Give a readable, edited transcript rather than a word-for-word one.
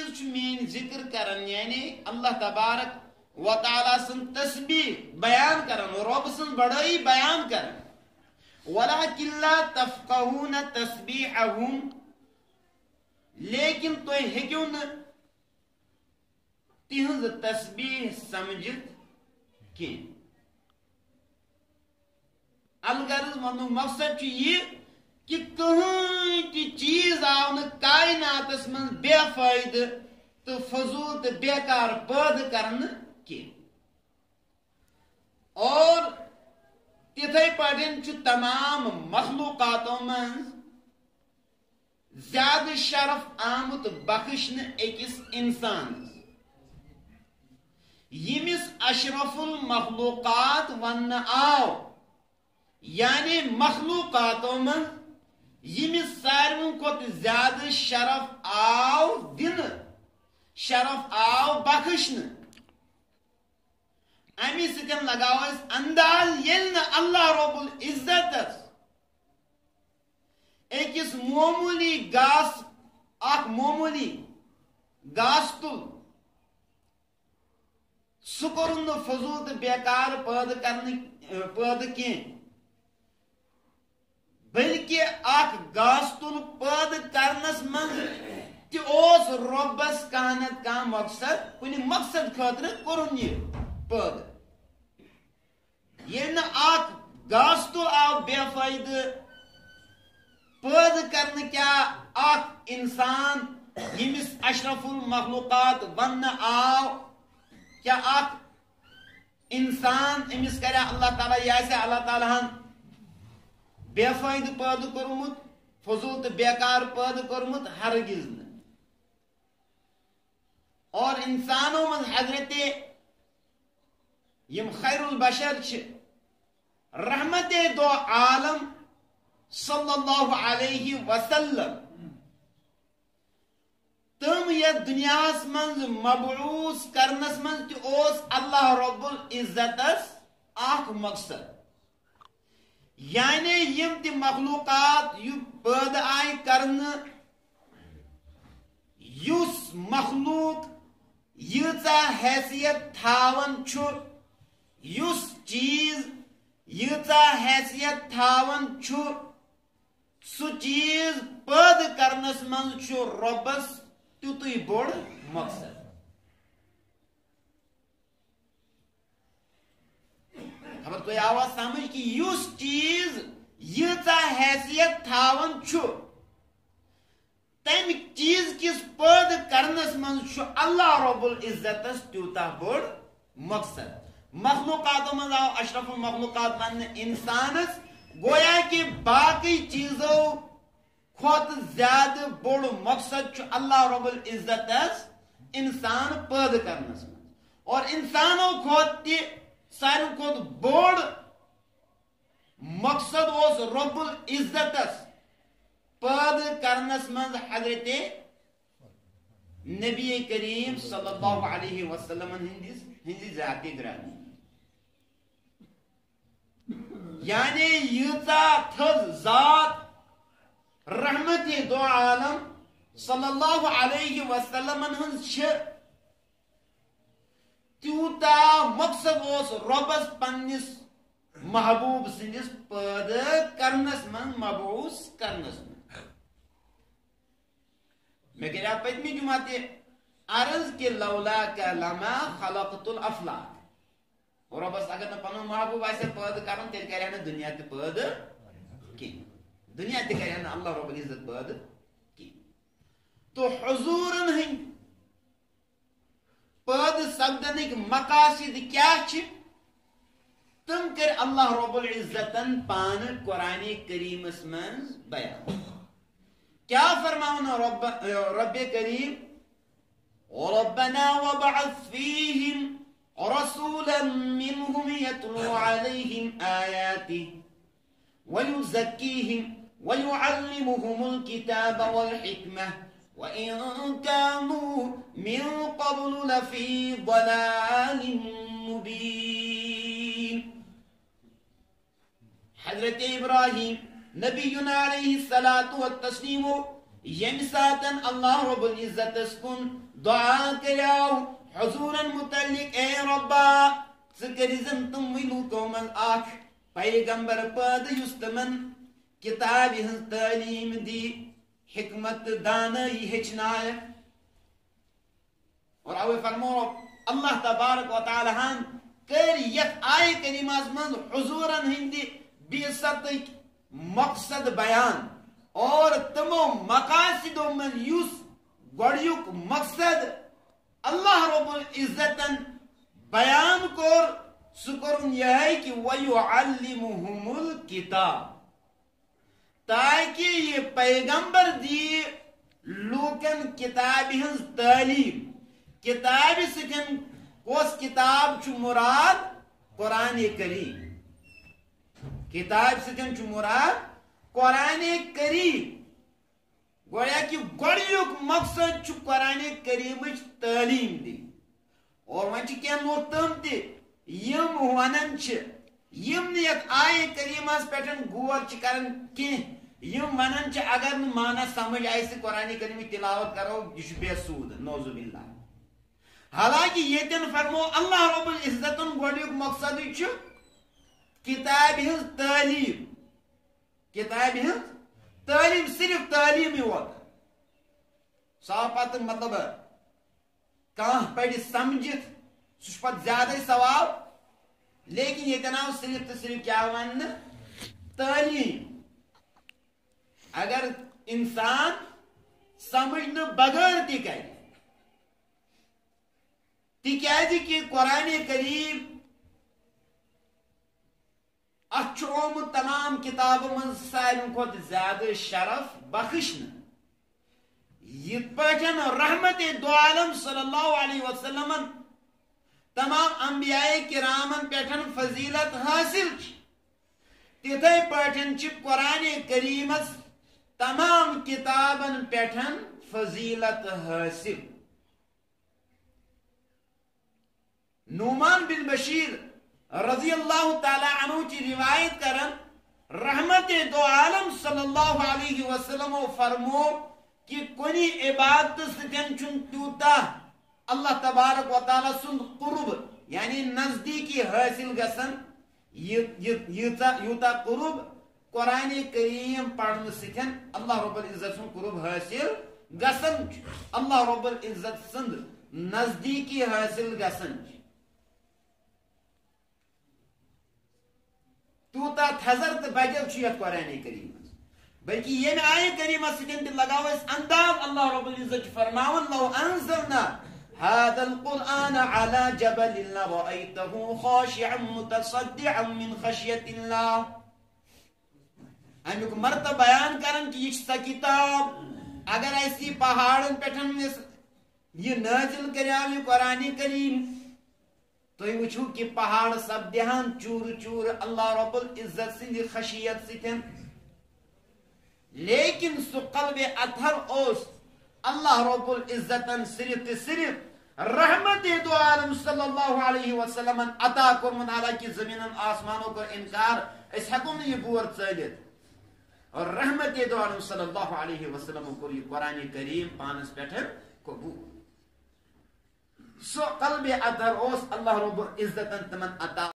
چھ مین ذکر کرن یعنی اللہ تبارک و تعالی سن تسبیح بیان کرن رب سن بڑائی بیان کرن ولیکن لا تفقہون تسبیحہم لیکن تو ہیکیو نا تہنز تسبیح سمجھت کی الغرض ونو مقصد یہ کہ کہیں تی چیز آو نا کائناتس من بے فائدہ تو فضول تو بیکار پید کرن کی اور تتھے پڑھن چھ تمام مخلوقاتوں من زیادہ شرف آمت بخشن اکس انسان یمس اشرف المخلوقات ون آو یعنی مخلوقاتوں من یمس ساروی کھت زیادہ شرف آو دن شرف آو بخشن امی سکن لگاو اس انداز یلن اللہ رب العزت ایکس معمولی گاس اک معمولی گاس تل سکرن فضول تو بیکار پید کی بلکہ اک گاس تل پید کرنس من تس ربس کانت کان مقصد کن مقصد خاطر کورن یہ پید یہ اک گاس تل آو بے فائدہ پید کرنے کیا اک انسان یمس اشرف المخلوقات ون آو کیا اک انسان امس کرے اللہ تعالی یہ اللہ تعالی ہن بے فائدہ پید کورمت فضول تو بیکار پید کورمت ہرگز نہ اور انسانوں من حضرت یم خیر البشر چھ رحمت دو عالم صلی اللہ علیہ وسلم تم یہ دنیا من مبعوث کرنس من تس اللہ رب العزت اخ مقصد یعنی یم تی مخلوقات پید آئی کرن یس مخلوق ییژا حیثیت تھاون چھو یس چیز ییژا حیثیت تھاون چھو سو چیز پید کرنس من چھو ربس تیوتوی بوڑ مقصد خبر تو آواز سمجھ کہ یس چیز ییژا حیثیت تھاون چھو تم چیز کس پید کرنس من چھو اللہ رب العزت تیوتا بوڑ مقصد مخلوقات من آو اشرف المخلوقات من انسانس گویا کہ باقی چیزوں کھت زیادہ بوڑ مقصد چھو اللہ رب العزت انسان پید کرنس من اور انسانوں کھت تی سارے کھت بوڑ مقصد اس رب العزت پید کرنس من حضرت نبی کریم صلی اللہ علیہ وسلم ہندی ذاتی گرامی یعنی یوتا تھز ذات رحمت دو عالم صلی اللہ علیہ وسلم تیوتا مقصد اس ربس پنس محبوب سندس پید کرنس من مبعوث کرنس من میں کہہ رہا پتمی جماعت عرض کے لولا کا لما خلقت الافلاق اور بس اگر نہ پنن محبوب ایسے پید کرن تیل کرے نہ دنیا تے پید کی دنیا تے کرے نہ اللہ رب العزت پید کی تو حضورن ہن پید سبدنک مقاصد کیا چھ تم کر اللہ رب العزتن پان قرآن کریم من بیان کیا فرماؤنا رب کریم ربنا وبعث فيهم رسولا منهم يتلو عليهم آياته ويزكيهم ويعلمهم الكتاب والحكمة وإن كانوا من قبل لفي ضلال مبين حضرت ابراہیم نبینا علیہ الصلاۃ والتسلیم یم ساتن اللہ رب العزت کن دعا کریو حضورن متعلق اے ربا ثکرزن تم لوکو من اخ پیغمبر پد یس تمن کتاب ہن تعلیم دی حکمت دانائی ہچنائے اور اوے فرمو اللہ تبارک و تعالی ہن کر یت آئے کریمہ من حضورن ہندی بعثتک مقصد بیان اور تمو مقاصدوں من یس گوڑیوک مقصد اللہ رب العزتن بیان کور سکرن یہ ہے کہ وَيُعَلِّمُهُمُ الْكِتَابِ تاکہ یہ پیغمبر دی لوکن کتاب ہنز تعلیم کتاب سکن کس کتاب چو مراد قرآن کریم کتاب سکن چو مراد قرآن کریم گویا کہ گوڑیوک مقصد چو قرآن کریم تعلیم دی اور وانچ کیا نوتم تی یم ونن چھ یم نیت آئے کریم اس پیٹن گور چھ کرن کی یم ونن چھ اگر مانا سمجھ آئے سے قرآن کریم تلاوت کرو جش بے سود نوزو باللہ حالانکہ یہ تن فرمو اللہ رب العزتن گوڑیوک مقصد چھ کتاب ہنز تعلیم کتاب ہنز تعلیم صرف تعلیم ہی ہوتا صاحب پتہ مطلب کہاں پڑھ سمجھت سہ پتہ زیادہ ثواب لیکن یہ تناو صرف تو صرف کیا ون تعلیم اگر انسان سمجھنے بغیر تی کر تکیازِ کہ قرآن کریم اچھوم تمام کتابوں من سارن کھت زیادہ شرف بخشن یت پاٹن رحمت دو عالم صلی اللہ علیہ وسلم تمام انبیاء کرامن پیٹن فضیلت حاصل تتھے پاٹن چھ قرآن کریمس تمام کتابن پیٹن فضیلت حاصل نعمان بن بشیر رضی اللہ تعالی عنہ کی روایت کرن رحمت دو عالم صلی اللہ علیہ وسلم فرمو کہ کنی عبادت سکن چن تیوتا اللہ تبارک و تعالی سند قرب یعنی نزدیکی حاصل گسن یوتا قرب قرآن کریم پڑھن سکن اللہ رب العزت سند قرب حاصل گسن اللہ رب العزت سند نزدیکی حاصل گسن توتا تھزر تو بجل چیت قرآن کریم بلکہ یہ میں آئے کریم سکن دل لگاو اس انداز اللہ رب العزت فرماون لو انزلنا هذا القرآن على جبل لرأيته خاشعا متصدعا من خشية الله ہم مرتبہ بیان کرن کہ یہ سا کتاب اگر ایسی پہاڑن پیٹھن یہ نازل کریاو یہ قرآن کریم تو یہ وچھو کہ پہاڑ سب دہان چور چور اللہ رب العزت سے خشیت ستن لیکن سو قلب اطہر اوس اللہ رب العزت صرف رحمت دو عالم صلی اللہ علیہ وسلم عطا کرمن حالانکہ زمین آسمانوں کا انکار اس حکم یہ بور چلت اور رحمت دو عالم صلی اللہ علیہ وسلم کو یہ قرآن کریم پانس پیٹھر قبول سو قلب اطہر اوس اللہ رب العزت تمن عطا